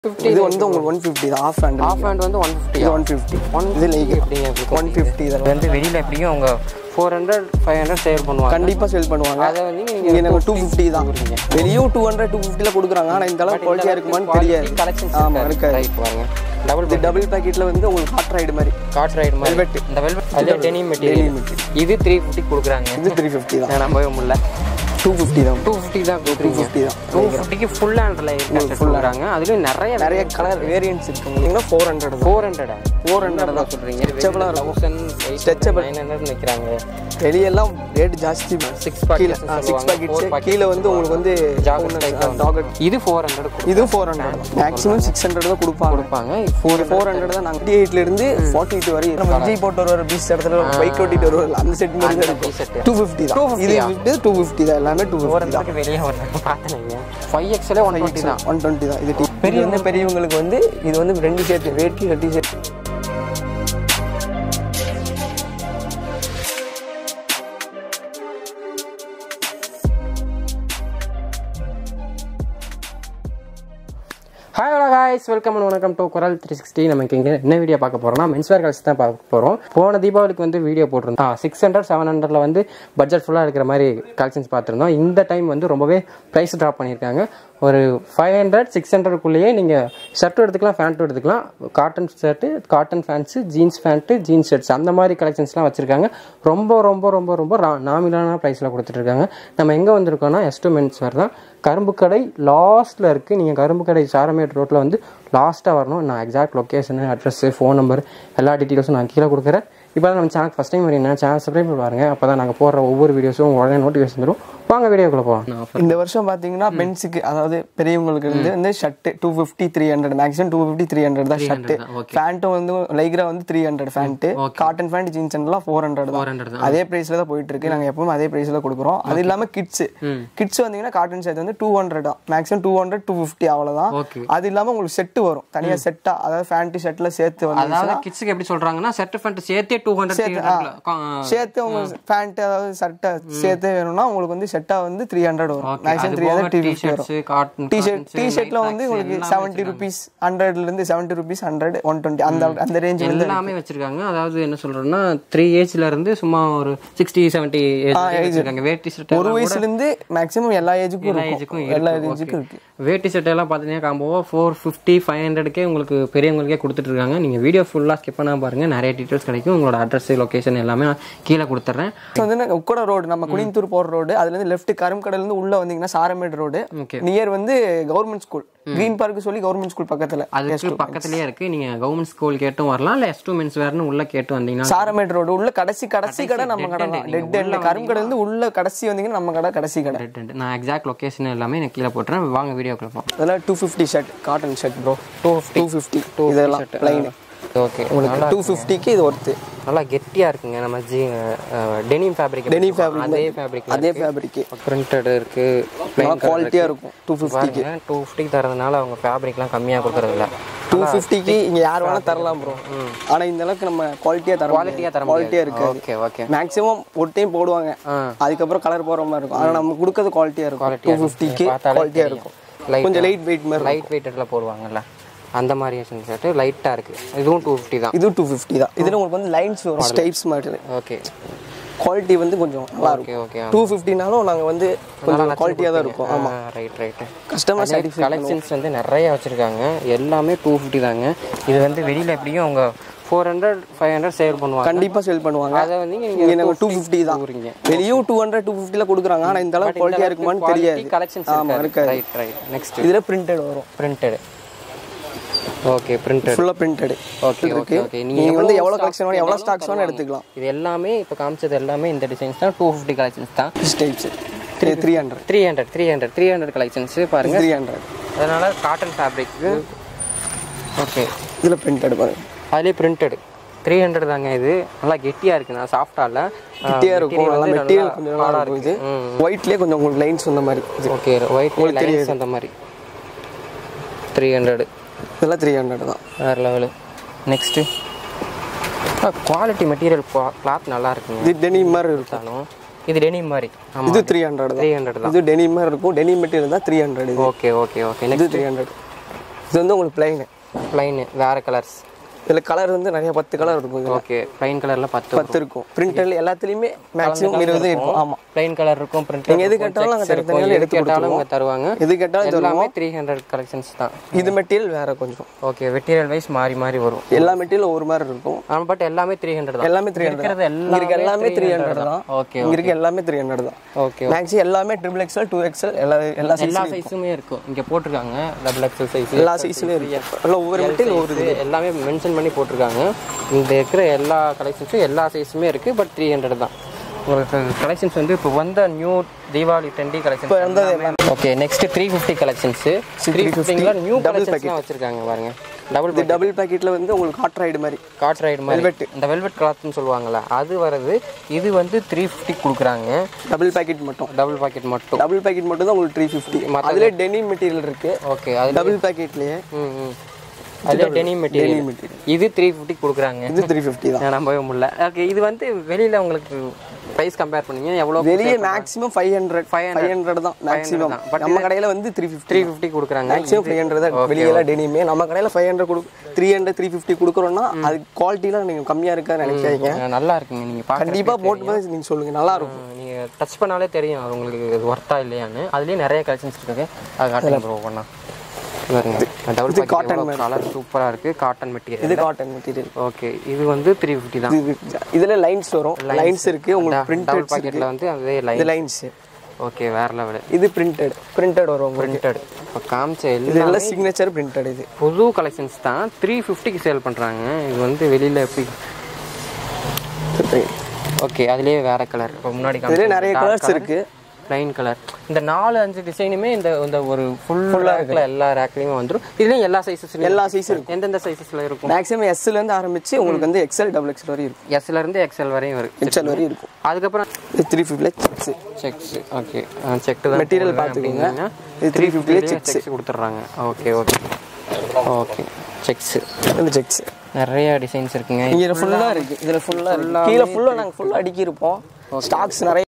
இது வந்து உங்களுக்கு 150 தான். ஆஃப் ஹேண்ட் வந்து 150. 150 இது லைக் 150 இது வந்து வெளியில எப்படியும் அவங்க 400 500 சேல் பண்ணுவாங்க. கண்டிப்பா சேல் பண்ணுவாங்க. அத வந்து நீங்க 250 தான். வெளியும் 200 250 ல கொடுக்குறாங்க. ஆனா இந்த அளவுக்கு குவாலிட்டியா இருக்குமான்னு தெரியாது. கலெக்ஷன்ஸ் ஆமா இருக்கு. ரைட் பாருங்க. டபுள் பாக்கெட்ல வந்து உங்களுக்கு காட் ரைடு மாதிரி வெல்வெட். இந்த வெல்வெட் அது டெனிம் மெட்டீரியல். இது 350 கொடுக்குறாங்க. இது 350 தான். நம்பவே முடியல. 250 தான். 250 தான். 250 தான். 250 க்கு ஃபுல் ஹேண்ட்ல கொடுக்குறாங்க. அதுல நிறைய கலர் வேரியன்ட்ஸ் இருக்கு. உங்களுக்கு 400 தான் சொல்றீங்க. ஸ்ட்ரெச்சபிள் 900 நிக்கறாங்க. வெளியெல்லாம் ரேட் ஜாஸ்தி. 6 பாக்கெட்ஸ் கீழ வந்து உங்களுக்கு வந்து டாகட் இது 400. இது 400. மேக்ஸिमम 600 தான் கொடுப்பாங்க. 400 தான். 98 ல இருந்து 42 வரை நம்ம விஜய் போட்டு வர பீச் இடத்துல பைக் ஓட்டிட்டு வருவாங்க. அந்த செட் மாதிரி தான் இருக்கு. 250 தான். இது 250 தான். எல்லாமே 250 தான். வெளிய வர்றாங்க பாத்தீங்க. 5XL 120 தான். 120 தான். இது பெரியவங்களுக்கு வந்து இது வந்து ரெண்டு செட் வேட்டி ரெட்டி set. Hi hello guys, welcome and வணக்கம் டு குரல் 360. நமக்கு இங்கே என்ன வீடியோ பார்க்க போகிறோம்னா மென்ஸ்வேர் கலெக்ஷன் தான் பார்க்க போகிறோம். போன தீபாவளிக்கு வந்து வீடியோ போட்டிருந்தோம். 600 700 வந்து பட்ஜெட் ஃபுல்லாக இருக்கிற மாதிரி கலெக்ஷன்ஸ் பார்த்துருந்தோம். இந்த டைம் வந்து ரொம்பவே ப்ரைஸ் ட்ராப் பண்ணியிருக்காங்க. ஒரு 500 600க்குள்ளேயே நீங்கள் ஷர்ட்டும் எடுத்துக்கலாம், ஃபேண்ட்டும் எடுத்துக்கலாம். Cotton shirt, cotton pants, jeans pant, jeans shirts அந்த மாதிரி கலெக்ஷன்ஸ்லாம் வச்சுருக்காங்க. ரொம்ப ரொம்ப ரொம்ப ரொம்ப நாமினலான ப்ரைஸில் கொடுத்துட்ருக்காங்க. நம்ம எங்கே வந்திருக்கோம்னா S2 மென்ஸ்வேர் தான். கரும்பு கடை லாஸ்ட்டில் இருக்குது. நீங்கள் கரும்பு கடை சாரமேட் ரோட்டில் வந்து லாஸ்ட்டாக வரணும். நான் exact location, address, phone number எல்லா டீட்டெயில்ஸும் நான் கீழே கொடுக்குறேன். இப்போ தான் நம்ம சேனல் ஃபஸ்ட் டைம் வரீங்கன்னா சேனல் சப்ஸ்கிரைப் பண்ணி பாருங்க. அப்போ தான் நாங்கள் போடுற ஒவ்வொரு வீடியோஸும் உடனே நோட்டிஃபிகேஷன் தரும். வாங்க வீடியோக்குள்ள போகலாம். இந்த வருஷம் பார்த்தீங்கன்னா பென்ஸுக்கு, அதாவது பெரியவங்களுக்கு வந்து ஷர்ட்டு 250 300 மேக்ஸிமம் 250 300 தான் ஷர்ட்டு. ஃபேண்ட்டும் வந்து லைக்ரா வந்து 300 ஃபேண்ட்டு. காட்டன் ஃபேண்ட் ஜீன்ஸ் எல்லாம் 400 தான். அதே ப்ரைஸில் தான் போயிட்டு இருக்கு. நாங்கள் எப்பவும் அதே ப்ரைஸில் கொடுக்குறோம். அது இல்லாமல் கிட்ஸ் வந்தீங்கன்னா காட்டன் ஷர்ட் வந்து 200 தான். மேக்ஸிமம் 200 250 அவ்வளோதான். அது இல்லாமல் உங்களுக்கு செட்டு வரும் தனியாக செட்டா, அதாவது ஃபேண்ட் ஷர்ட்ல சேர்த்து வந்து. அதாவது கிட்ஸுக்கு எப்படி சொல்றாங்கன்னா செட் ஃபேண்ட் சேர்த்தே 200 சேர்த்து உங்களுக்கு ஃபேண்ட் அதாவது ஷர்ட்டை சேர்த்தே வேணும்னா உங்களுக்கு வந்து செட்டா வந்து 300 வரும். மேக்ஸிமம் 300 250 வரும். டி-ஷர்ட்ல வந்து உங்களுக்கு 70 rupees 100ல இருந்து 70 rupees 100 120 அந்த ரேஞ்ச் எல்லாமே வச்சிருக்காங்க. அதாவது என்ன சொல்றேன்னா 3 ஏஜ்ல இருந்து சும்மா ஒரு 60 70 ஏஜ் வச்சிருக்காங்க. வேட்டி ஷர்ட் ஒரு வயசுல இருந்து மேக்ஸிமம் எல்லா ஏஜுக்கும் இருக்கு. வேட்டி ஷர்ட் எல்லாம் பாத்தீங்கன்னா காம்போவா 450 500க்கே உங்களுக்கு பெரியவங்களுக்கே கொடுத்துட்டு இருக்காங்க. நீங்க வீடியோ ஃபுல்லா ஸ்கிப் பண்ணாம பாருங்க. நிறைய டீடைல்ஸ் கிடைக்கும். உங்களோட அட்ரஸ் லொகேஷன் எல்லாமே நான் கீழே கொடுத்துறேன். வந்து உக்கட ரோடு, நம்ம குனிந்தூர் போற ரோடு, அதுல இருந்து லெஃப்ட் கரும்புக்கடையில இருந்து உள்ள வந்தீங்கன்னா சாரமேட் ரோடு நியர் வந்து கவர்மெண்ட் ஸ்கூல் கிரீன் பார்க் சொல்லி கவர்மெண்ட் ஸ்கூல் பக்கத்துல, அதுக்கு பக்கத்துலயே இருக்கு. நீங்க கவர்மெண்ட் ஸ்கூல் கேட்டும் வரலாம், இல்ல S2 மென்ஸ்வேர்னு உள்ள கேட்டு வந்தீங்கன்னா சாரமேட் ரோடு உள்ள கடைசி கடை நம்ம கடை தான். டெட் எண்ட் கரும்புக்கடையில இருந்து உள்ள கடைசி வந்தீங்கன்னா நம்ம கடை கடைசி கடை. நான் எக்ஸாக்ட் லொகேஷன் எல்லாமே நான் கீழே போட்டுறேன். வாங்க வீடியோக்குள்ள போலாம். அதெல்லாம் 250 ஷர்ட், காட்டன் ஷர்ட் ப்ரோ. 250 இதெல்லாம் ப்ளைன். ஓகே, உங்களுக்கு 250க்கு இது ஒர்த். நல்லா கெட்டியா இருக்குங்க. நம்ம டெனிம் ஃபேப்ரிக், அதே ஃபேப்ரிக் பிரிண்டட் இருக்கு. குவாலிட்டியா இருக்கும். 250க்கு 250 தரதுனால அவங்க ஃபேப்ரிக்லாம் கம்மியா கொடுக்கறது இல்ல. 250க்கு இங்க யார் வேணா தரலாம் ப்ரோ. ஆனா இந்த அளவுக்கு நம்ம குவாலிட்டியா இருக்கு. Okay okay. மேக்ஸிமம் ஒரு டைம் போடுவாங்க, அதுக்கப்புறம் கலர் போற மாதிரி இருக்கும். ஆனா நம்ம கொடுக்கிறது குவாலிட்டியா இருக்கும். 250க்கு குவாலிட்டியா இருக்கும். கொஞ்சம் லைட் வெயிட் மாதிரி, லைட் வெயிட்ல போடுவாங்கல்ல அந்த மாதிரி ஷர்ட் லைட்டா இருக்கு. இதுவும் 250 தான். இது 250 தான். இதுல உங்களுக்கு வந்து லைன்ஸ் வரும், ஸ்டைப்ஸ் மாதிரி. ஓகே, குவாலிட்டி வந்து கொஞ்சம் நல்லா இருக்கும். ஓகே 250னாலும் நாங்க வந்து கொஞ்சம் குவாலிட்டியா தான் இருக்கும். ஆமா ரைட். கஸ்டமர் சாட்டிஸ்ஃபை கலெக்ஷன்ஸ் வந்து நிறைய வச்சிருக்காங்க. எல்லாமே 250 தாங்க. இது வந்து வெளியில எப்படியும் அவங்க 400 500 சேல் பண்ணுவாங்க. கண்டிப்பா சேல் பண்ணுவாங்க. அத வந்து நீங்க 250 தான். வெளியும் 200 250 ல கொடுக்குறாங்க. ஆனா இந்த அளவுக்கு குவாலிட்டியா இருக்குமான்னு தெரியாது. கலெக்ஷன்ஸ் இருக்கு. ரைட். நெக்ஸ்ட் இதுல பிரிண்டட் வரும். பிரிண்டட். ஓகே, பிரிண்டட், ஃபுல்லா பிரிண்டட். ஓகே. நீங்க வந்து எவ்வளவு கலெக்ஷன் வேணும், எவ்வளவு ஸ்டாக்ஸ் வேணும் எடுத்துக்கலாம். இது எல்லாமே இப்ப காமிச்சது எல்லாமே இந்த டிசைன்ஸ் தான். 250 கலெக்ஷன்ஸ் தான். டைப்ஸ் 300 கலெக்ஷன்ஸ் பாருங்க. 300 அதனால காட்டன் ஃபேப்ரிக். ஓகே, இதுல பிரிண்டட் பாருங்க. அதுலயே பிரிண்டட் 300 தாங்க. இது நல்லா கெட்டியா இருக்கு. நான் சாஃப்ட்டா இல்ல, கெட்டியா இருக்கும். நல்லா மெட்டீரியல் கொஞ்சம் நல்லா இருக்கும். இது ஒயிட்லயே கொஞ்சம் உங்களுக்கு லைன்ஸ் வந்த மாதிரி. ஓகே, ஒயிட்ல லைன்ஸ் வந்த மாதிரி 300. இதெல்லாம் 300 தான். வேற level. Next quality material cloth நல்லா இருக்குங்க. இது டெனிம் மாதிரி இருக்கும். இது டெனிம் மாதிரி. இது 300 தான். இது டெனிம் மாதிரி இருக்கும். டெனிம் மெட்டீரியல் தான் 300. ஓகே. இது 300. இது வந்து உங்களுக்கு plain வேற கலர்ஸ். இதுல கலர் வந்து நிறைய 10 கலர் இருக்கும். ஓகே plain கலர்ல 10 இருக்கும். பிரிண்டல் எல்லாத்துலயுமே மேக்ஸिमम 20 இருக்கும். ஆமா plain கலர் இருக்கும். பிரிண்ட் நீங்க எது கேட்டாலும் நாங்க தனித்தனியா எடுத்து கொடுத்துருவோம். தருவாங்க. எது கேட்டாலும் எல்லாமே 300 கலெக்ஷன்ஸ் தான். இது மெட்டீரியல் வேற கொஞ்சம். ஓகே மெட்டீரியல் வைஸ் மாறி வரும். எல்லா மெட்டீரியல் ஒரு மாதிரி இருக்கும். ஆனா பட் எல்லாமே 300 தான். எல்லாமே 300. இங்க எல்லாமே 300 தான். ஓகே இங்க இருக்க எல்லாமே 300 தான். ஓகே மேக்ஸிமம் எல்லாமே XXL 2XL எல்லா சைஸுமே இருக்கும். இங்க போட்டுருக்காங்க XXL சைஸ். எல்லா சைஸ்லயும் இருக்கு. எல்லாம் ஒவ்வொரு மெட்டீரியல் ஒவ்வொரு எல்லாமே மென்ஷன் பண்ணி போட்டுருக்காங்க. இந்த இருக்கிற எல்லா கலெக்ஷன்ஸும் எல்லா சைஸுமே இருக்குது. பட் 300 தான். உங்களுக்கு கலெக்ஷன்ஸ் வந்து இப்போ வந்த new Deepavali trendy collections. Okay next 350 collections. 350ல நியூ கலெக்ஷன்ஸ்லாம் வச்சுருக்காங்க பாருங்க. டபுள் பேக்கெட்டில் வந்து உங்களுக்கு காட் ரைடு மாதிரி இந்த வெல்வெட் கிளாத்னு சொல்லுவாங்கள்ல அது வருது. இது வந்து 350 கொடுக்குறாங்க. டபுள் பேக்கெட் மட்டும் தான் உங்களுக்கு 350. அதிலே டெனிம் மெட்டீரியல் இருக்குது. ஓகே அது டபுள் பேக்கெட்லேயே அதிலே டெனிம் மெட்டீரியல். இது 350 கொடுக்குறாங்க. இது 350 தான். நம்பவே முடியல. ஓகே இது வந்து வெளியில் உங்களுக்கு ப்ரைஸ் கம்பேர் பண்ணீங்க எவ்வளோ? வெளியே மேக்ஸிமம் 500 தான் மேக்ஸிமம். நம்ம கடையில் வந்து 350 கொடுக்குறாங்க. மேக்ஸிமம் 500 தான் வெளியெல்லாம் டெனிமே. நம்ம கடையில் 500 300 350 கொடுக்குறோன்னா அது குவாலிட்டிலாம் நீங்கள் கம்மியாக இருக்கான்னு நினைக்காதீங்க. நல்லா இருக்குங்க. நீங்கள் கண்டிப்பாக போட்டு போது நீங்கள் சொல்லுங்கள் நல்லா இருக்கும். நீங்கள் டச் பண்ணாலே தெரியும் உங்களுக்கு ஒர்த்தா இல்லையான்னு. அதுலேயே நிறைய கலெக்ஷன்ஸ் இருக்குது. அது காட்டுங்க ப்ரோ பண்ணா. டபுள் காட்டன் கலர் சூப்பரா இருக்கு. Cotton material. இது காட்டன் மெட்டீரியல். ஓகே இது வந்து 350 தான். இதுல லைன்ஸ் வரும். லைன்ஸ் இருக்கு. உங்களுக்கு பிரிண்டட் பாக்கெட்ல வந்து அதே லைன்ஸ். ஓகே வேற லெவல். இது பிரிண்டட் வரும். பிரிண்டட் இப்போ காமிச்ச இதெல்லாம் சிக்னேச்சர் பிரிண்டட். இது புது கலெக்ஷன்ஸ் தான். 350க்கு சேல் பண்றாங்க. இது வந்து வெளியில எப்படி? ஓகே அதுலயே வேற கலர். இப்போ முன்னாடி இதுல நிறைய கலர்ஸ் இருக்கு. Plain colour. இந்த 4-5 டிசைனுமே இந்த ஒரு ஃபுல்லா இருக்குல எல்லா ரேக்லயுமே வந்துரும். இதுலயும் எல்லா சைஸஸ்லயும் எல்லா சைஸும் இருக்கும். எந்தெந்த சைஸஸ்ல இருக்கும்? மேக்ஸிமம் S ல இருந்து ஆரம்பிச்சு உங்களுக்கு வந்து XL XXL வரை இருக்கும். S ல இருந்து XL வரையும் வரும். XL வரை இருக்கும். அதுக்கு அப்புறம் 350 ல செக்ஸ். ஓகே செக் தான் மெட்டீரியல் பாத்துக்கோங்க. இது 350 ல செக்ஸ் கொடுத்துறாங்க. Okay okay okay checks. இந்த செக்ஸ் நிறைய டிசைன்ஸ் இருக்குங்க. இங்க ஃபுல்லா இருக்கு. இதுல ஃபுல்லா கீழ ஃபுல்லா நாங்க ஃபுல்லா அடுக்கி இருப்போம். ஸ்டாக்ஸ் நிறைய.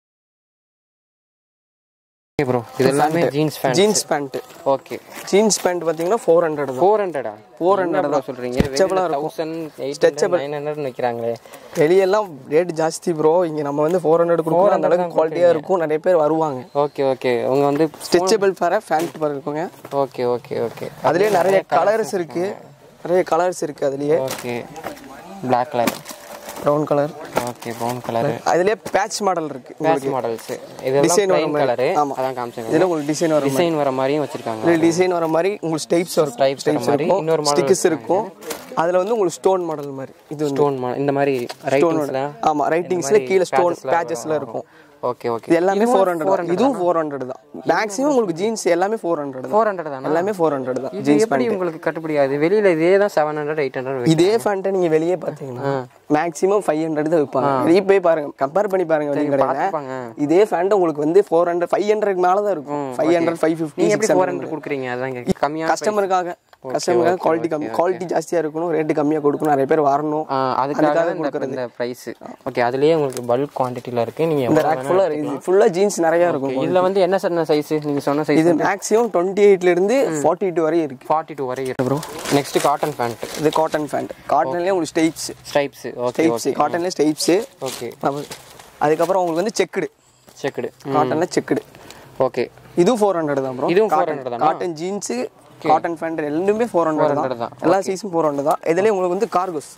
ஓகே ப்ரோ இது எல்லாமே jeans pant. Okay jeans pant பாத்தீங்கன்னா 400 தான். 400 தான் சொல்றீங்க. 1000 900 ன்னு விக்கிறாங்களே. வெளிய எல்லாம் ரேட் ஜாஸ்தி ப்ரோ. இங்க நம்ம வந்து 400 கொடுக்குறோம். அந்த அளவுக்கு குவாலிட்டியா இருக்கும். நிறைய பேர் வருவாங்க. ஓகே ஓகே அவங்க வந்து ஸ்ட்ரெச்சபிள் பேண்ட் பாரு இருக்குங்க. ஓகே ஓகே ஓகே அதுலயே நிறைய கலர்ஸ் இருக்கு. அதுலயே. Okay Black colour, brown colour. Okay brown colour. அதுலயே பேட்ச் மாடல் இருக்கு. Patch models. இதெல்லாம் plain கலர். அதான் காமிச்சேன். இதுல உங்களுக்கு டிசைன் வர மாதிரியும் வச்சிருக்காங்க. இதுல டிசைன் வர மாதிரி உங்களுக்கு ஸ்டைப்ஸ் மாதிரி இன்னொரு ஸ்டிக்கர்ஸ் இருக்கும். அதுல வந்து உங்களுக்கு ஸ்டோன் மாடல் மாதிரி. இது ஸ்டோன் மாடல். இந்த மாதிரி ரைட்டிங்ஸ்ல ஆமா ரைட்டிங்ஸ்ல கீழ ஸ்டோன் பேட்சஸ்ல இருக்கும். ஓகே ஓகே இது எல்லாமே 400. இதுவும் 400 தான். மேக்ஸिमम உங்களுக்கு ஜீன்ஸ் எல்லாமே 400 தான். எல்லாமே 400 தான். ஜீன்ஸ் எப்படி உங்களுக்கு கட்டுப்படியாது? வெளியில இதே தான் 700 800. இதே ஃபேண்ட் நீங்க வெளியே பாத்தீங்கன்னா மேக்ஸिमम 500 தான் விப்பாங்க. வெளிய போய் பாருங்க, கம்பேர் பண்ணி பாருங்க வெளிய கடையில. இதே ஃபேண்ட் உங்களுக்கு வந்து 400 500 க்கு மேல தான் இருக்கும். 500 550. நீங்க எப்படி 400 கொடுக்குறீங்க? அதான் கம்மியா கஸ்டமருக்காக குவாலிட்டி ஜாஸ்தியா இருக்கணும், ரேட் கம்மியா கொடுக்கணும், நிறைய பேர் வரணும். அதுக்காக இந்த பிரைஸ். ஓகே அதுலயே உங்களுக்கு பல்க் குவாண்டிட்டில இருக்கு. நீங்க இந்த ரேக் ஃபுல்லா ஜீன்ஸ் நிறைய இருக்கும். இதுல வந்து என்ன சைஸ் நீங்க சொன்ன சைஸ்? இது மேக்ஸिमम 28 ல இருந்து 42 வரை இருக்கு. 42 வரை இருக்கு ப்ரோ. Next cotton pant. இது காட்டன் பேண்ட். காட்டன்லயே உங்களுக்கு ஸ்டைப்ஸ். ஓகே காட்டன்ல ஸ்டைப்ஸ். ஓகே அதுக்கு அப்புறம் உங்களுக்கு வந்து செக்குடு காட்டன்ல செக்குடு. ஓகே இது 400 தான் ப்ரோ. இது 400 தான். காட்டன் ஜீன்ஸ் காட்டன் பேண்ட் ரெண்டுமே 400 தான். எல்லா சைஸும் 400 தான். இதுலயே உங்களுக்கு வந்து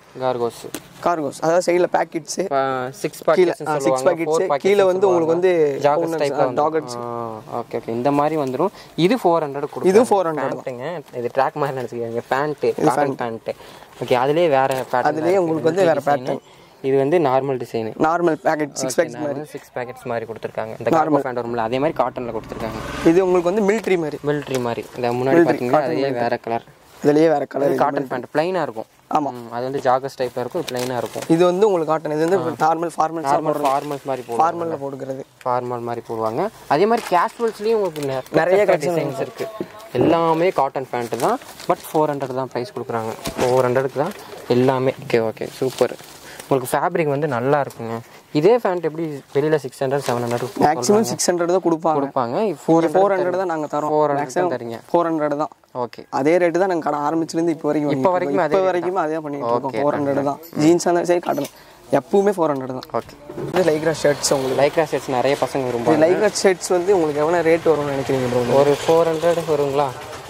கார்கோஸ் அதாவது சைடுல பாக்கெட்ஸ் 6 பாக்கெட்ஸ் கீழ வந்து உங்களுக்கு வந்து ஜாகஸ் டைப்ல டாகட்ஸ். ஓகே ஓகே இந்த மாதிரி வந்துரும். இது 400 கொடுங்க. இது 400 தாங்க. இது ட்ராக் மாதிரி நினைச்சுக்கீங்க. Pant cotton pant. ஓகே அதுலயே வேற பேட்டர்ன். அதுலயே உங்களுக்கு வந்து வேற பேட்டர்ன். இது வந்து normal design. Normal pocket 6 pockets மாதிரி கொடுத்திருக்காங்க. இந்த கார்கோ பேண்ட் வரும்ல அதே மாதிரி காட்டன்ல கொடுத்திருக்காங்க. இது உங்களுக்கு வந்து மிலிட்டரி மாதிரி. இந்த முன்னாடி பாத்தீங்கன்னா அதுலயே வேற கலர். இதுலயே வேற கலர். காட்டன் பேண்ட் ப்ளைனா இருக்கும். ஆமா அது வந்து ஜாகஸ் டைப்ல இருக்கும். ப்ளைனா இருக்கும். இது வந்து உங்களுக்கு காட்டன். இது வந்து நார்மல் ஃபார்மல்ஸ் மாதிரி போடுவாங்க. ஃபார்மல்ல போடுறது. ஃபார்மல் மாதிரி போடுவாங்க. அதே மாதிரி கேஷுவல்ஸ்லயும் உங்களுக்கு நிறைய டிசைன்ஸ் இருக்கு. எல்லாமே காட்டன் பேண்ட் தான். பட் 400 தான் பிரைஸ் கொடுக்குறாங்க. 400க்கு தான் எல்லாமே. Okay okay super. உங்களுக்கு ஃபேப்ரிக் வந்து நல்லா இருக்குங்க. இதே ஃபேண்ட் எப்படி வெளியில் 600 700 மேக்ஸிமம் 600 தான் கொடுப்பாங்க. 400 தான் நாங்கள் தரோம். 400 தரீங்க. 400 தான். ஓகே, அதே ரேட்டு தான் நாங்கள் கடை ஆரம்பிச்சிலேருந்து இப்போ வரைக்கும் அதே பண்ணிட்டு இருக்கோம். 400 தான். ஜீன்ஸ் அந்த சரி காட்டணும் எப்பவுமே 400 தான். ஓகே, இது லைக்ரா ஷர்ட்ஸ். உங்களுக்கு லைக்ரா ஷர்ட்ஸ் நிறைய பசங்க விரும்புவாங்க. லைக்ரா ஷர்ட்ஸ் வந்து உங்களுக்கு எவ்வளோ ரேட் வரும்னு நினைக்கிறீங்க ப்ரோ? ஒரு 400 வருங்களா?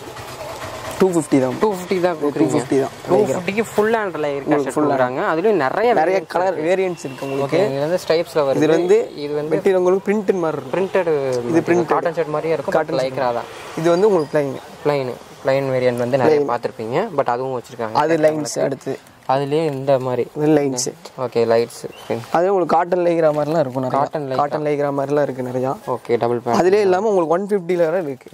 250 தான். 250 தான். 250 தான். 250க்கு ஃபுல் ஹேண்ட்ல இருக்க ஷர்ட் கொடுக்குறாங்க. அதுலயும் நிறைய கலர் வேரியன்ட்ஸ் இருக்கு உங்களுக்கு. இது வந்து ஸ்ட்ரைப்ஸ்ல வருது. இது வந்து மெட்டீரியல் உங்களுக்கு பிரிண்டட் மாதிரி இருக்கும். பிரிண்டட். இது பிரிண்ட் காட்டன் ஷர்ட் மாதிரியே இருக்கும். காட்டன் லைக்ரா தான். இது வந்து உங்களுக்கு ப்ளைன் வேரியன்ட் வந்து நிறைய பார்த்துருப்பீங்க. பட் அதுவும் வச்சிருக்காங்க. அது லைன்ஸ். அடுத்து அதுலயே இந்த மாதிரி லைன்ஸ். Okay, lights. அது உங்களுக்கு காட்டன் லைக்ரா மாதிரிலாம் இருக்கும். காட்டன் லைக்ரா மாதிரிலாம் இருக்கு நிறையா. Okay, double pant. அதுலயே இல்லாம உங்களுக்கு 150 வரை இருக்கு.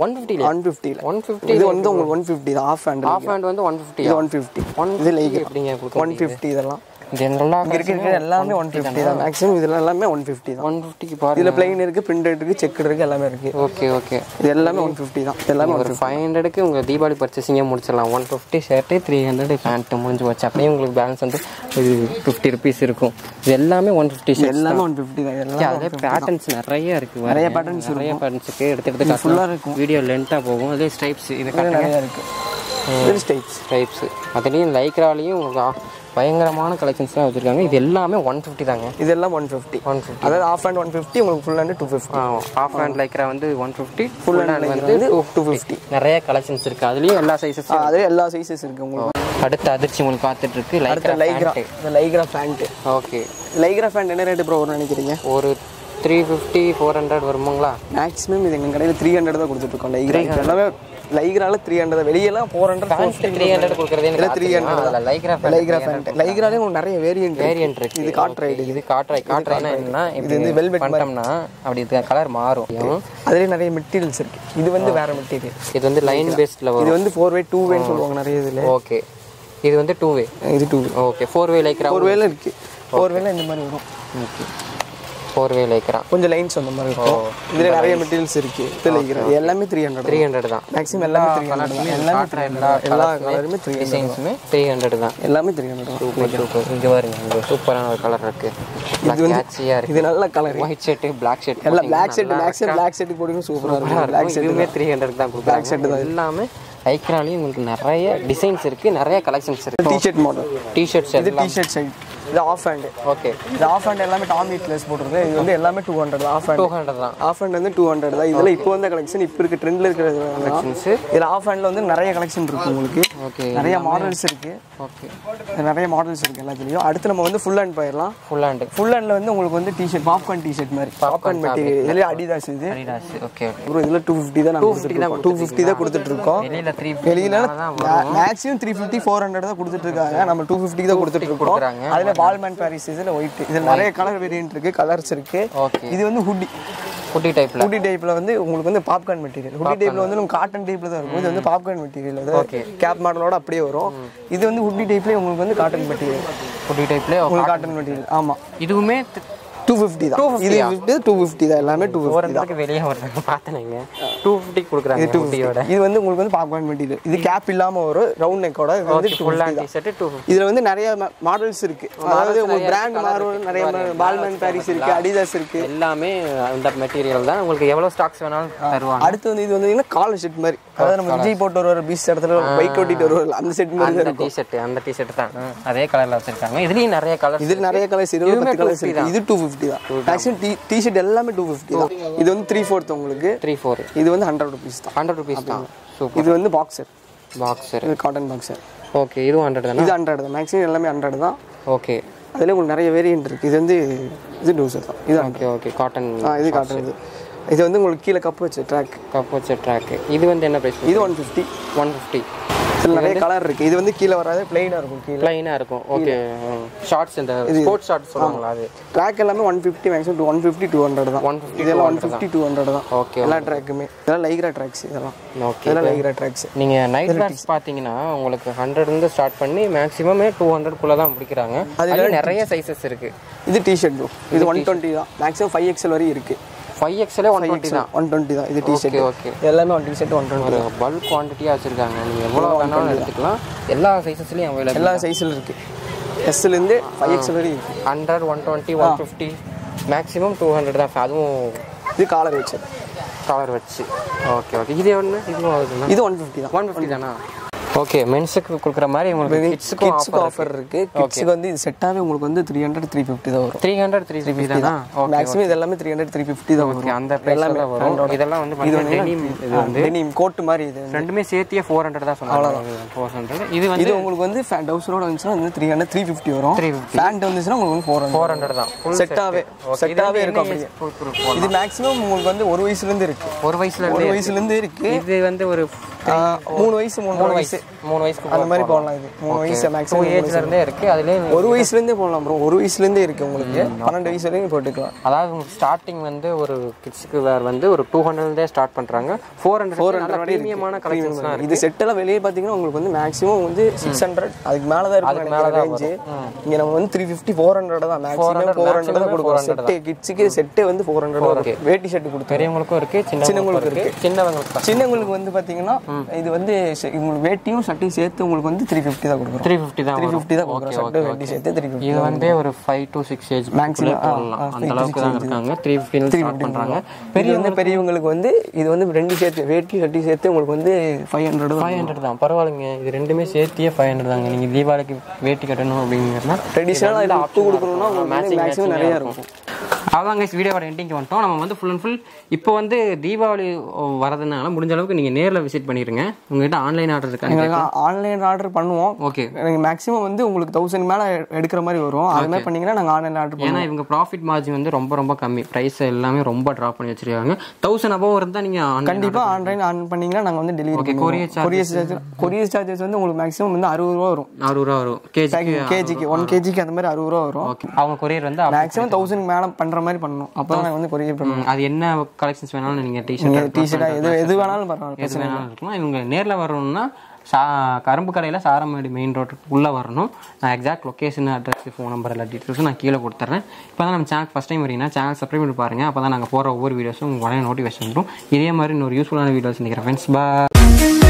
150 இது வந்து உங்களுக்கு 150 தான். ஆஃப் ஹேண்ட் வந்து 150. இது 150. இது லைக்ரா எப்படிங்க 150 இதெல்லாம் ஜெனரலா இருக்கு. எல்லாமே 150 தான். மேக்ஸிமம் இதெல்லாம் எல்லாமே 150 தான். 150க்கு பாருங்க. இதுல ப்ளைன் இருக்கு, பிரிண்டட் இருக்கு, செக்குடு இருக்கு, எல்லாமே இருக்கு. ஓகே. இது எல்லாமே 150 தான். எல்லாமே ஒரு 500க்கு உங்க தீபாவளி பர்ச்சேசிங்கே முடிச்சிடலாம். 150 ஷர்ட், 300 பேண்ட் முடிஞ்சு போச்சு. அப்படியே உங்களுக்கு பேலன்ஸ் வந்து 50 ருபீஸ் இருக்கும். இது எல்லாமே 150 ஷர்ட். எல்லாமே 150 தான். எல்லாமே பேட்டர்ன்ஸ் நிறைய இருக்கு. நிறைய பேட்டர்ன்ஸ்க்கு எடுத்து ஃபுல்லா இருக்கும். வீடியோ லென்த்தா போகும். அதே ஸ்ட்ரைப்ஸ் இது நிறைய இருக்கு. ஸ்ட்ரைப்ஸ் அதுலயும் லைக்ராலையும் உங்களுக்கு பயங்கரமான கலெக்ஷன்ஸ்லாம் வச்சிருக்காங்க. இது எல்லாமே 150 தாங்க. இதெல்லாம் 150. அதாவது ஆஃப் ஹேண்ட் 150, உங்களுக்கு full hand 250. Half hand Lycra வந்து 150, ஃபுல் ஹேண்ட் வந்து 250. நிறைய கலெக்ஷன்ஸ் இருக்கு. அதுலயும் எல்லா சைஸஸ். அதுல எல்லா சைஸஸ் இருக்கு உங்களுக்கு. அடுத்த அதிர்ச்சி உங்களுக்கு பார்த்துட்டு இருக்கு Lycra pant. Okay, Lycra pant என்ன ரேட் ப்ரோ வரும்னு நினைக்கிறீங்க? ஒரு 350 400 வருமாங்களா? மேக்ஸிமம் இது எங்க கடையில் 300 தான் கொடுத்துட்டு இருக்கோம். லைக்ரா எல்லாமே லைக்ரால 300. வெளியெல்லாம் 400 300 கொடுக்கறதே இல்ல. 300 லைக்ரா பேண்ட். லைக்ராலே உங்களுக்கு நிறைய வேரியன்ட் இருக்கு. இது காட்ரைடு. இது காட்ரைனா என்னன்னா இது வந்து வெல்வெட் பண்ணோம்னா அப்படி இது கலர் மாறும். அதுலயே நிறைய மெட்டீரியல்ஸ் இருக்கு. இது வந்து வேற மெட்டீரியல். இது வந்து லைன் பேஸ்ட்ல வரும். இது வந்து 4-way 2-way சொல்லுவாங்க நிறைய இதுல. ஓகே, இது வந்து 2-way. இது 2-way. Okay, 4-way Lycra. 4-wayல இருக்கு. 4-wayல இந்த மாதிரி வரும். ஓகே, 4-way லைக்ரா கொஞ்சம் லைன்ஸ் அந்த மாதிரி இருக்கும். இதுல நிறைய மெட்டீரியல்ஸ் இருக்கு. இது லைக்ரா எல்லாமே 300 தான். மேக்ஸிமம் எல்லாமே 300 தான். எல்லா கலருமே 300. டிசைன்ஸ்மே 300 தான். எல்லாமே 300 தான். சூப்பர். இங்க பாருங்க, இங்க சூப்பரான ஒரு கலர் இருக்கு. இது வந்து கேட்சியா இருக்கு. இது நல்ல colour. White shirt, Black shirt. எல்லாம் Black ஷர்ட் போடுங்க சூப்பரா இருக்கும். Black ஷர்ட் இதுமே 300 தான் கொடுக்குறாங்க. Black ஷர்ட் தான். எல்லாமே லைக்ராலயும் உங்களுக்கு நிறைய டிசைன்ஸ் இருக்கு, நிறைய கலெக்ஷன்ஸ் இருக்கு. T-shirt model. டி-ஷர்ட்ஸ் இது டி-ஷர்ட் சைடு. இது ஆஃப் ஹேண்ட். ஓகே, இது ஆஃப் ஹேண்ட் எல்லாமே டாமி க்ளேஸ் போட்டுருக்கு. இது வந்து எல்லாமே 200 ஆஃப் ஹேண்ட். 200 தான். ஆஃப் ஹேண்ட் வந்து 200 தான். இதெல்லாம் இப்போ வந்த கலெக்ஷன், இப்போ இருக்க ட்ரெண்ட்ல இருக்கிற கலெக்ஷன்ஸ். இதுல ஆஃப் ஹேண்ட்ல வந்து நிறைய கலெக்ஷன் இருக்கு உங்களுக்கு. ஓகே, நிறைய மாடல்ஸ் இருக்கு. ஓகே, நிறைய மாடல்ஸ் இருக்கு எல்லாத்துலயும். அடுத்து நம்ம வந்து ஃபுல் ஹேண்ட் போயிடலாம். ஃபுல் ஹேண்ட்ல வந்து உங்களுக்கு வந்து டி-ஷர்ட், பாப்கார்ன் டி-ஷர்ட் மாதிரி. Popcorn material. இதுல அடிடாஸ். இது அடிடாஸ். ஓகே, ப்ரோ இதுல 250 தான். 250 தான் கொடுத்துட்டு இருக்கோம். வெளியில மேக்ஸிமம் 350 400 தான் கொடுத்துட்டு இருக்காங்க. நம்ம 250 தான் கொடுத்துட்டு இருக்கோம். அதுல வால்மேன் பாரிஸ், இதுல ஒயிட். இதுல நிறைய கலர் வேரியன்ட் இருக்கு, கலர்ஸ் இருக்கு. இது வந்து ஹுட்டி டைப்ல வந்து உங்களுக்கு வந்து பாப்கார்ன் மெட்டீரியல். ஹுட்டி டைப்ல வந்து உங்களுக்கு காட்டன் டைப்ல தான் இருக்கும். இது வந்து பாப்கார்ன் மெட்டீரியல். அது கேப் மாடலோட அப்படியே வரும். இது வந்து ஹுட்டி டைப்ல உங்களுக்கு வந்து காட்டன் மெட்டீரியல். ஹுட்டி டைப்ல உங்களுக்கு காட்டன் மெட்டீரியல். ஆமா, இதுவுமே 250 தான். இது 250 தான். எல்லாமே 250 தான். வெளியே வர்றாங்க பார்த்தனங்க. 250 கொடுக்குறாங்க. இது வந்து உங்களுக்கு வந்து பாப்கார்ன் மெட்டீரியல். இது கேப் இல்லாம ஒரு ரவுண்ட் நெக்கோட. இது வந்து ஃபுல் ஹேண்ட் டி-ஷர்ட் 250. இதுல வந்து நிறைய மாடல்ஸ் இருக்கு. அதாவது உங்களுக்கு பிராண்ட் மாறும். நிறைய வால்மேன் பாரிஸ் இருக்கு, அடிடாஸ் இருக்கு. எல்லாமே அந்த மெட்டீரியல் தான். உங்களுக்கு எவ்வளவு ஸ்டாக்ஸ் வேணாலும் தருவாங்க. அடுத்து வந்து இது வந்து காலர் செட் மாதிரி. அதாவது நம்ம விஜய் போட்டு வருவார் பீச் இடத்துல பைக் ஓட்டிட்டு வருவார், அந்த செட் மாதிரி தான் இருக்கும். அந்த டி-ஷர்ட் தான். அதே கலர்ல வச்சிருக்காங்க. இதுலயும் நிறைய கலர்ஸ். இது நிறைய கலர்ஸ் 20 கலர்ஸ் இருக்கு. இது 250 தான். மேக்ஸிமம் டி-ஷர்ட் எல்லாமே 250 தான். இது வந்து 3/4 உங்களுக்கு. 3/4. இது வந்து 100 rupees தான். 100 rupees தான். சூப்பர். இது வந்து பாக்ஸர். இது காட்டன் பாக்ஸர். ஓகே, இது 100 தான். இது 100 தான். மேக்ஸிமம் எல்லாமே 100 தான். ஓகே, அதுல உங்களுக்கு நிறைய வேரியன்ட் இருக்கு. இது வந்து இது டூசர் தான். இது ஓகே காட்டன். இது காட்டன். இது வந்து உங்களுக்கு கீழே கப் வச்ச ட்ராக். இது வந்து என்ன பிரைஸ்? இது 150. இதுல நிறைய கலர் இருக்கு. இது வந்து கீழ வராது, ப்ளைனா இருக்கும். ப்ளைனா இருக்கும். ஓகே, ஷார்ட்ஸ் இந்த ஸ்போர்ட்ஸ் ஷார்ட்ஸ் சொல்றாங்களா? அது ட்ராக் எல்லாமே 150 மேக்ஸிமம் 150 200 தான். 150 இதெல்லாம் 150 200 தான். ஓகே, எல்லா ட்ராக்குமே. இதெல்லாம் லைக்ரா ட்ராக்ஸ். இதெல்லாம் ஓகே, இதெல்லாம் லைக்ரா ட்ராக்ஸ். நீங்க நைட் ட்ராக்ஸ் பாத்தீங்கன்னா உங்களுக்கு 100 இருந்து ஸ்டார்ட் பண்ணி மேக்ஸிமம் 200 குள்ள தான் முடிக்கறாங்க. அதுல நிறைய சைஸஸ் இருக்கு. இது டி-ஷர்ட் ப்ரோ. இது 120 தான். மேக்ஸிமம் 5XL வரை இருக்கு. 5XL 120 தான். 120 தான். இது டி-ஷர்ட். ஓகே, எல்லாமே 1 டி-ஷர்ட் 120. ஒரு பல்க் குவாண்டிட்டியா வச்சிருக்காங்க. நீங்க எவ்வளவு வேணாலும் எடுத்துக்கலாம். எல்லா சைஸஸ்லயும் அவேலபிள். எல்லா சைஸ்ல இருக்கு. எஸ்லேருந்து 5X வரையும் 100, 120, 150 மேக்ஸிமம் 200 தான். அதுவும் இது காலர் வச்சு ஓகே இது ஒன்று இது 150 தான். 150 தானா? ஓகே. மென்ஸுக்கு கொடுக்குற மாதிரி உங்களுக்கு கிட்ஸுக்கு ஆஃபர் இருக்கு. கிட்ஸுக்கு வந்து இது செட்டாவே உங்களுக்கு வந்து 300 350 தான் வரும். 300 350 தானா? மேக்ஸிமம் இது எல்லாமே 300 350 தான் வரும். அந்த பிரைஸ்ல வரும். இதெல்லாம் வந்து டெனிம், இது வந்து டெனிம் கோட் மாதிரி. இது ரெண்டுமே சேர்த்தியே 400 தான் சொன்னாங்க. 400. இது வந்து உங்களுக்கு வந்து டவுசரோட வந்துச்சுனா வந்து 300 350 வரும். பேண்ட் வந்துச்சுனா உங்களுக்கு 400 தான். செட்டாவே இருக்கும் அப்படியே. இது மேக்ஸிமம் உங்களுக்கு வந்து 1 வயசுல இருந்து இருக்கு. 1 வயசுல இருந்து இருக்கு. இது வந்து ஒரு 3 வயசு அந்த மாதிரி போடலாம். இது 3 வயசு மேக்ஸிமம் ஏஜ்ல இருந்தே இருக்கு. அதுல 1 வயசுல இருந்தே போடலாம் ப்ரோ. 1 வயசுல இருந்தே இருக்கு உங்களுக்கு. 12 வயசு வரைக்கும் போட்டுக்கலாம். அதாவது ஸ்டார்டிங் வந்து ஒரு கிட்ஸ்க்கு வேர் வந்து ஒரு 200 ல இருந்தே ஸ்டார்ட் பண்றாங்க. 400 பிரீமியமான கலெக்ஷன்ஸ்லாம் இருக்கு. இது செட் எல்லாம் வெளிய பாத்தீங்கன்னா உங்களுக்கு வந்து மேக்ஸிமம் வந்து 600 அதுக்கு மேல தான் இருக்கும் ரேஞ்ச். இங்க நம்ம வந்து 350 400 தான் மேக்ஸிமம் 400 தான் கொடுக்குறோம். செட் கிட்ஸ்க்கு செட்டே வந்து 400 இருக்கு. வேட்டி செட் கொடுத்து பெரியவங்களுக்கும் இருக்கு, சின்னவங்களுக்கும் இருக்கு. சின்னவங்களுக்கு வந்து பாத்தீங்கன்னா இது வந்து உங்களுக்கு வேட்டியும் சட்டையும் சேர்த்து உங்களுக்கு வந்து 350 தான் கொடுக்குறோம். 350 தான் கொடுக்குறோம். சட்டை வேட்டி சேர்த்து 350. இது வந்து ஒரு 5 to 6 ஏஜ் மேக்ஸிமம் அந்த அளவுக்கு தான் இருக்காங்க. 350 ஸ்டார்ட் பண்றாங்க. பெரியவங்களுக்கு வந்து இது வந்து ரெண்டு சேர்த்து வேட்டி சட்டை சேர்த்து உங்களுக்கு வந்து 500 தான். பரவாயில்லைங்க. இது ரெண்டுமே சேர்த்தியே 500 தாங்க. நீங்க தீபாவளிக்கு வேட்டி கட்டணும் அப்படிங்கிறதுனா ட்ரெடிஷனலா இல்ல அப்பு கொடுக்கணும்னா மேக்ஸிமம் நிறைய இருக்கும். அவ்வளோங்க. வீடியோவோட எண்டிங்க்கு வந்துட்டோம். நம்ம வந்து ஃபுல் அண்ட் ஃபுல் இப்போ வந்து தீபாவளி வரதுனால முடிஞ்ச அளவுக்கு நீங்கள் நேரில் விசிட் பண்ணிடுங்க. உங்கள்கிட்ட ஆன்லைன் ஆர்டர் இருக்காங்க. ஆன்லைன் ஆர்டர் பண்ணுவோம். ஓகே. மேக்ஸிமம் வந்து உங்களுக்கு 1000 மேலே எடுக்கிற மாதிரி வரும். அது மாதிரி பண்ணீங்கன்னா நாங்கள் ஆன்லைன் ஆர்டர் பண்ணுவோம். ஏன்னா இவங்க ப்ராஃபிட் மார்ஜின் வந்து ரொம்ப கம்மி. ப்ரைஸ் எல்லாமே ரொம்ப ட்ராப் பண்ணி வச்சிருக்காங்க. 1000 above இருந்தால் நீங்கள் கண்டிப்பாக ஆன்லைன் ஆன் பண்ணீங்கன்னா நாங்கள் வந்து டெலிவரி கொரியர் சார்ஜஸ் வந்து உங்களுக்கு மேக்ஸிமம் வந்து 60 ரூபா வரும். 60 ரூபா வரும் கேஜிக்கு 1 கேஜிக்கு அந்த மாதிரி 60 ரூபா வரும். அவங்க கொரியர் வந்து மேக்ஸிமம் 1000 மேலே பண்ணுற மாதிரி பண்ணணும். அப்போ தான் வந்து கொரியர் பண்ணுவோம். அது என்ன கலெக்ஷன்ஸ் வேணாலும் நீங்கள் டிஷர்ட் எது வேணாலும் பரவாயில்ல, எது வேணாலும் இருக்கலாம். இவங்க நேரில் வரணும்னா கரும்பு கடையில் சாரமேடு மெயின் ரோட்டுக்கு உள்ளே வரணும். நான் exact location, address, phone number எல்லா டீட்டெயில்ஸும் நான் கீழே கொடுத்துட்றேன். இப்போ தான் நம்ம சேனல் ஃபஸ்ட் டைம் வரீங்கன்னா சேனல் சப்ஸ்கிரைப் பண்ணி பாருங்கள். அப்போ தான் நாங்கள் போகிற ஒவ்வொரு வீடியோஸும் உங்கள் உடனே நோட்டிஃபிகேஷன் வரும். இதே மாதிரி இன்னொரு யூஸ்ஃபுல்லான வீடியோஸ் நினைக்கிறேன் ஃப்ரெண்ட்ஸ். பாய்.